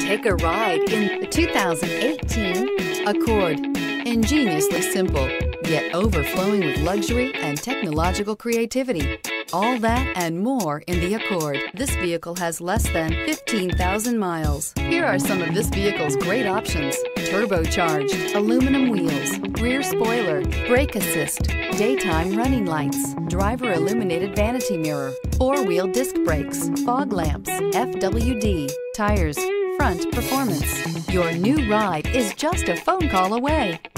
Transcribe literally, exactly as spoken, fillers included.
Take a ride in the two thousand eighteen Accord. Ingeniously simple, yet overflowing with luxury and technological creativity. All that and more in the Accord. This vehicle has less than fifteen thousand miles. Here are some of this vehicle's great options: turbocharged, aluminum wheels, rear spoiler, brake assist, daytime running lights, driver illuminated vanity mirror, four-wheel disc brakes, fog lamps, F W D, tires, front performance. Your new ride is just a phone call away.